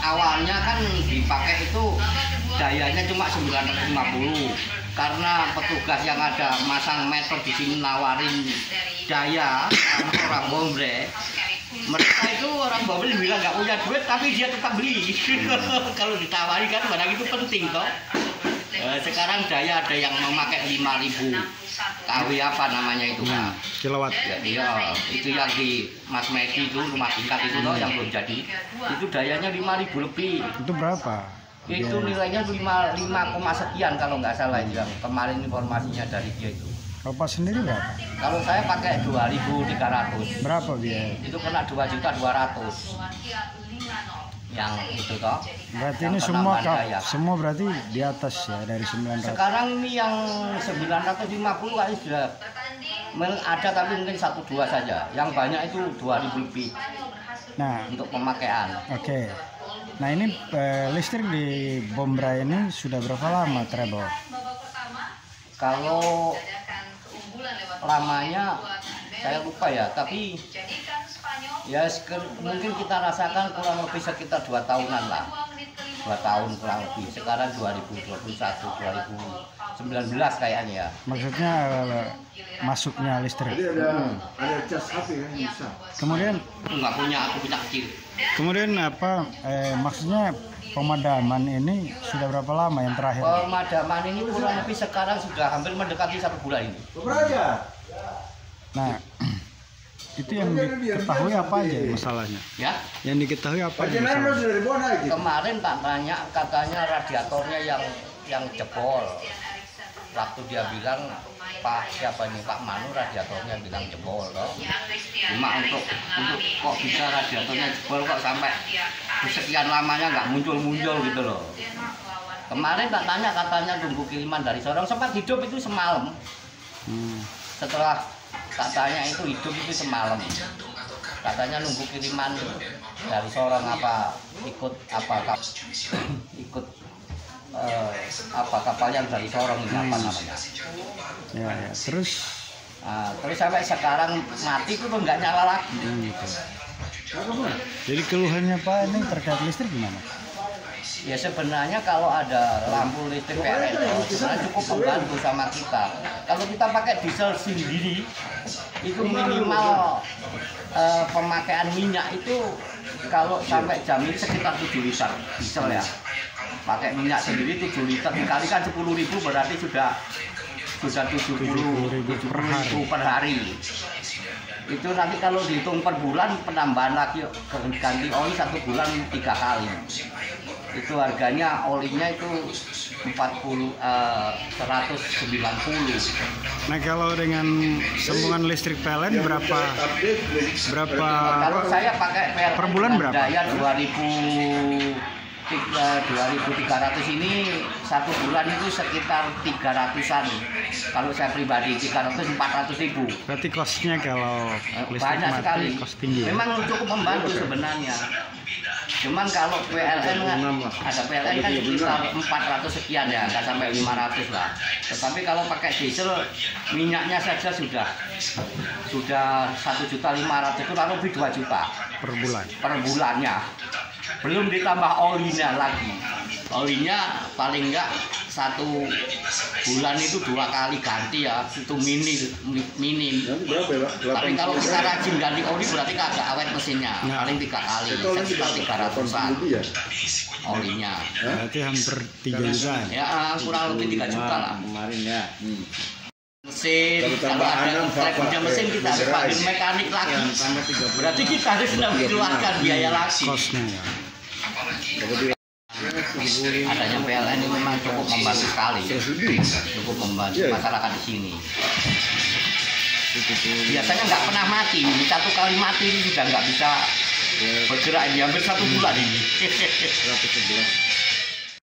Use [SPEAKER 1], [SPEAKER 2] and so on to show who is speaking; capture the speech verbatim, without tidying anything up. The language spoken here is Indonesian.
[SPEAKER 1] awalnya kan dipakai itu dayanya cuma sembilan ratus lima puluh karena petugas yang ada masang meter di sini nawarin daya orang Bombre. Mereka itu orang Bombre bilang nggak punya duit tapi dia tetap beli. Kalau ditawari kan barang itu penting toh. Eh, sekarang daya ada yang memakai lima ribu kW apa namanya itu kan?
[SPEAKER 2] Kilowatt.
[SPEAKER 1] Ya, iya, itu yang di Mas Medi itu rumah tingkat itu loh yang belum jadi. Itu dayanya lima ribu lebih.
[SPEAKER 2] Itu berapa?
[SPEAKER 1] Itu nilainya lima koma sekian kalau nggak salah itu yang kemarin informasinya dari dia itu.
[SPEAKER 2] Kalau Pak sendiri berapa?
[SPEAKER 1] Kalau saya pakai dua ribu tiga ratus.
[SPEAKER 2] Berapa biaya?
[SPEAKER 1] Itu kena dua juta dua ratus. Yang itu toh.
[SPEAKER 2] Berarti
[SPEAKER 1] yang
[SPEAKER 2] ini semua kap,
[SPEAKER 1] daya.
[SPEAKER 2] semua berarti di atas ya dari sembilan ratus.
[SPEAKER 1] Sekarang ini yang sembilan ratus lima puluh kali sudah ada tapi mungkin satu dua saja. Yang banyak itu dua ribu lebih.
[SPEAKER 2] Nah,
[SPEAKER 1] untuk pemakaian.
[SPEAKER 2] Oke. Okay. Nah, ini eh, listrik di Bombra ini sudah berapa lama Trebo?
[SPEAKER 1] Kalau lamanya saya lupa ya, tapi ya mungkin kita rasakan kurang lebih sekitar dua tahunan lah, dua tahun kurang lebih. Sekarang dua ribu dua puluh satu, dua ribu sembilan belas kayaknya ya.
[SPEAKER 2] Maksudnya eh, masuknya listrik.
[SPEAKER 3] Jadi ada hmm. ada cas H P kan bisa.
[SPEAKER 1] Kemudian nggak punya, aku punya kecil.
[SPEAKER 2] Kemudian apa? Eh, maksudnya pemadaman ini sudah berapa lama yang terakhir?
[SPEAKER 1] Pemadaman ini kurang lebih sekarang sudah hampir mendekati satu bulan ini.
[SPEAKER 2] Nah, itu yang diketahui apa aja masalahnya?
[SPEAKER 1] Ya?
[SPEAKER 2] Yang diketahui apa aja masalahnya?
[SPEAKER 1] Kemarin tak tanya, katanya radiatornya yang yang jebol. Waktu dia bilang, Pak siapa nih Pak Manu radiatornya bilang jebol loh. Cuma untuk untuk kok bisa radiatornya jebol kok sampai sekian lamanya nggak muncul-muncul gitu loh. Kemarin tak tanya katanya tunggu kiriman dari Sorong, sempat hidup itu semalam. Hmm. Setelah tak tanya itu hidup itu semalam. Katanya nunggu kiriman dari Sorong apa ikut apa ikut uh, apa kapal yang dari Sorong ini apa namanya?
[SPEAKER 2] Ya, ya. Terus
[SPEAKER 1] nah, terus sampai sekarang mati itu tuh nggak nyala lagi.
[SPEAKER 2] Hmm, gitu. Jadi keluhannya Pak ini terkait listrik gimana?
[SPEAKER 1] Ya sebenarnya kalau ada lampu listrik P L N sebenarnya cukup membantu sama kita. Kalau kita pakai diesel sendiri itu minimal eh, pemakaian minyak itu kalau sampai jam ini sekitar tujuh liter diesel ya. Pakai minyak sendiri tujuh liter dikalikan sepuluh ribu berarti sudah sudah tujuh puluh ribu per hari. Itu nanti kalau dihitung per bulan penambahan lagi ganti oli satu bulan tiga kali. Itu harganya olinya itu empat puluh eh, seratus sembilan puluh.
[SPEAKER 2] Nah, kalau dengan sambungan listrik P L N berapa berapa
[SPEAKER 1] kalau saya pakai P L N
[SPEAKER 2] per bulan berapa?
[SPEAKER 1] Daya dua ribu tiga ratus ini satu bulan itu sekitar tiga ratusan. Kalau saya pribadi tiga ratus empat ratus ribu.
[SPEAKER 2] Berarti costnya kalau listrik
[SPEAKER 1] banyak
[SPEAKER 2] mati
[SPEAKER 1] sekali.
[SPEAKER 2] cost tinggi.
[SPEAKER 1] Memang cukup membantu sebenarnya. Cuman kalau P L N kan ada P L N kan sekitar empat ratus sekian ya, nggak sampai lima ratus lah. Tetapi kalau pakai diesel minyaknya saja sudah sudah satu juta lima ratus kurang lebih dua juta
[SPEAKER 2] per bulan.
[SPEAKER 1] Per bulannya. Belum ditambah olinya lagi. Olinya paling enggak satu bulan itu dua kali ganti ya, itu mini minim. Tapi kalau kita rajin ganti oli berarti kagak awet mesinnya, paling tiga kali, sekitar tiga ratusan olinya.
[SPEAKER 2] Berarti hampir tiga juta.
[SPEAKER 1] Ya kurang lebih tiga juta lah
[SPEAKER 3] kemarin ya.
[SPEAKER 1] Mesin, kalau ada treble mesin kita harus panggil mekanik lagi. Berarti kita harus mengeluarkan biaya lagi.
[SPEAKER 2] Costnya ya.
[SPEAKER 1] Adanya P L N ini memang cukup membantu sekali, cukup membantu masyarakat di sini. Biasanya nggak pernah mati, satu kali mati ini sudah nggak bisa bergerak ini hampir satu bulan ini.